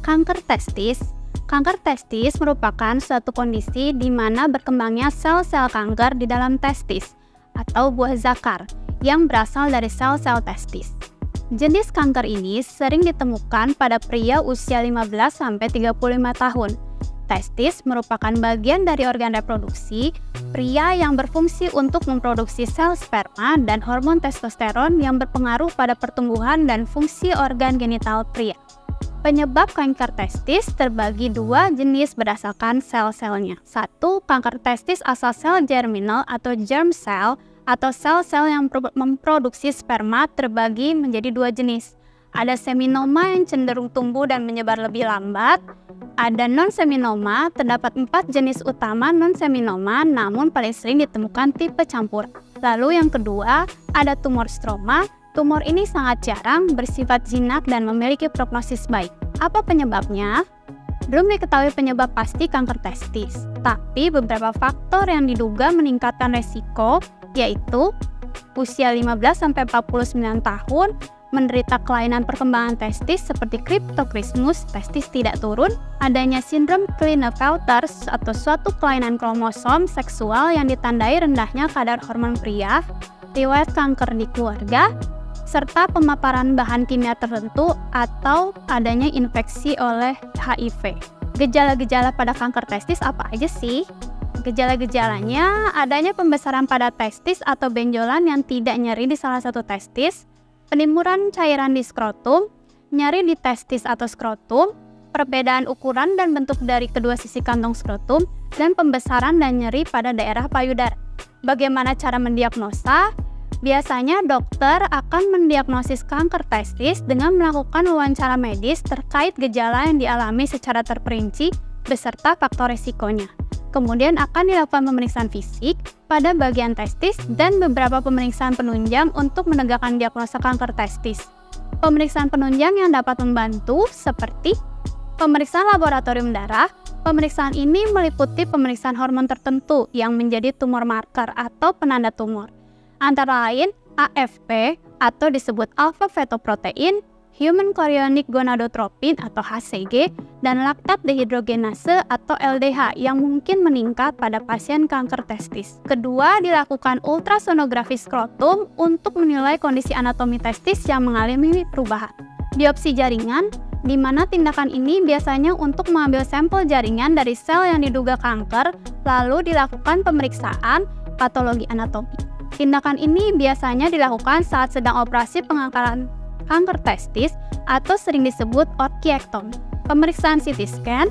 Kanker testis. Kanker testis merupakan suatu kondisi di mana berkembangnya sel-sel kanker di dalam testis atau buah zakar yang berasal dari sel-sel testis. Jenis kanker ini sering ditemukan pada pria usia 15-35 tahun. Testis merupakan bagian dari organ reproduksi pria yang berfungsi untuk memproduksi sel sperma dan hormon testosteron yang berpengaruh pada pertumbuhan dan fungsi organ genital pria. Penyebab kanker testis terbagi dua jenis berdasarkan sel-selnya. Satu, kanker testis asal sel germinal atau germ cell atau sel-sel yang memproduksi sperma terbagi menjadi dua jenis. Ada seminoma yang cenderung tumbuh dan menyebar lebih lambat. Ada non-seminoma, terdapat 4 jenis utama non-seminoma namun paling sering ditemukan tipe campur. Lalu yang kedua, ada tumor stroma. Tumor ini sangat jarang, bersifat jinak dan memiliki prognosis baik. Apa penyebabnya? Belum diketahui penyebab pasti kanker testis, tapi beberapa faktor yang diduga meningkatkan resiko yaitu usia 15-49 tahun, menderita kelainan perkembangan testis seperti cryptorchidismus, testis tidak turun, adanya sindrom Klinefelters atau suatu kelainan kromosom seksual yang ditandai rendahnya kadar hormon pria, riwayat kanker di keluarga, serta pemaparan bahan kimia tertentu atau adanya infeksi oleh HIV. Gejala-gejala pada kanker testis apa aja sih? Gejala-gejalanya adanya pembesaran pada testis atau benjolan yang tidak nyeri di salah satu testis, penimuran cairan di skrotum, nyeri di testis atau skrotum, perbedaan ukuran dan bentuk dari kedua sisi kantong skrotum, dan pembesaran dan nyeri pada daerah payudara. Bagaimana cara mendiagnosa? Biasanya dokter akan mendiagnosis kanker testis dengan melakukan wawancara medis terkait gejala yang dialami secara terperinci beserta faktor risikonya. Kemudian akan dilakukan pemeriksaan fisik pada bagian testis dan beberapa pemeriksaan penunjang untuk menegakkan diagnosa kanker testis. Pemeriksaan penunjang yang dapat membantu seperti pemeriksaan laboratorium darah. Pemeriksaan ini meliputi pemeriksaan hormon tertentu yang menjadi tumor marker atau penanda tumor. Antara lain AFP atau disebut alpha fetoprotein, human chorionic gonadotropin atau HCG, dan laktat dehidrogenase atau LDH yang mungkin meningkat pada pasien kanker testis. Kedua, dilakukan ultrasonografi skrotum untuk menilai kondisi anatomi testis yang mengalami perubahan. Biopsi jaringan, di mana tindakan ini biasanya untuk mengambil sampel jaringan dari sel yang diduga kanker, lalu dilakukan pemeriksaan patologi anatomi. Tindakan ini biasanya dilakukan saat sedang operasi pengangkatan kanker testis atau sering disebut orkiektomi. Pemeriksaan CT scan,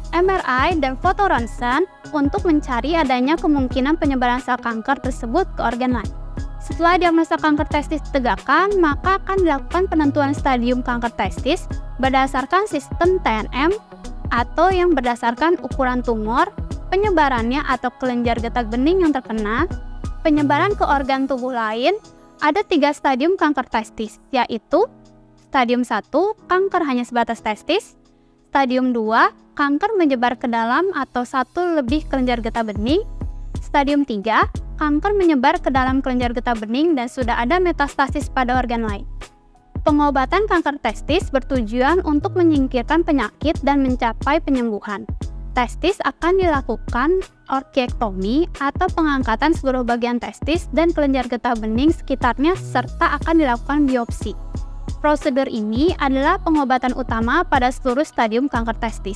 MRI, dan foto ronsen untuk mencari adanya kemungkinan penyebaran sel kanker tersebut ke organ lain. Setelah diagnosa kanker testis ditegakkan, maka akan dilakukan penentuan stadium kanker testis berdasarkan sistem TNM atau yang berdasarkan ukuran tumor, penyebarannya atau kelenjar getah bening yang terkena, penyebaran ke organ tubuh lain. Ada 3 stadium kanker testis, yaitu stadium 1, kanker hanya sebatas testis, stadium 2, kanker menyebar ke dalam atau 1 lebih kelenjar getah bening, stadium 3, kanker menyebar ke dalam kelenjar getah bening dan sudah ada metastasis pada organ lain. Pengobatan kanker testis bertujuan untuk menyingkirkan penyakit dan mencapai penyembuhan. Testis akan dilakukan orkiektomi atau pengangkatan seluruh bagian testis dan kelenjar getah bening sekitarnya serta akan dilakukan biopsi. Prosedur ini adalah pengobatan utama pada seluruh stadium kanker testis.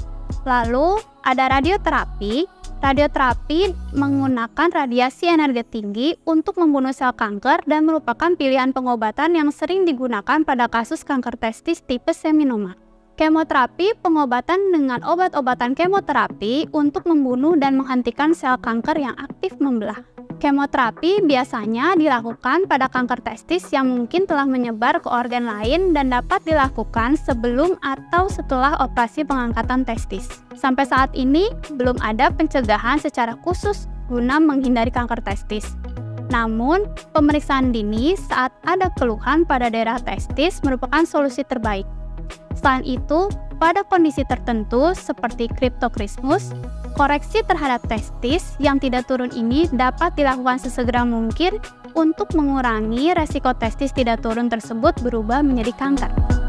Lalu ada radioterapi. Radioterapi menggunakan radiasi energi tinggi untuk membunuh sel kanker dan merupakan pilihan pengobatan yang sering digunakan pada kasus kanker testis tipe seminoma. Kemoterapi, pengobatan dengan obat-obatan kemoterapi untuk membunuh dan menghentikan sel kanker yang aktif membelah. Kemoterapi biasanya dilakukan pada kanker testis yang mungkin telah menyebar ke organ lain dan dapat dilakukan sebelum atau setelah operasi pengangkatan testis. Sampai saat ini, belum ada pencegahan secara khusus guna menghindari kanker testis. Namun, pemeriksaan dini saat ada keluhan pada daerah testis merupakan solusi terbaik. Selain itu, pada kondisi tertentu seperti cryptorchidismus, koreksi terhadap testis yang tidak turun ini dapat dilakukan sesegera mungkin untuk mengurangi resiko testis tidak turun tersebut berubah menjadi kanker.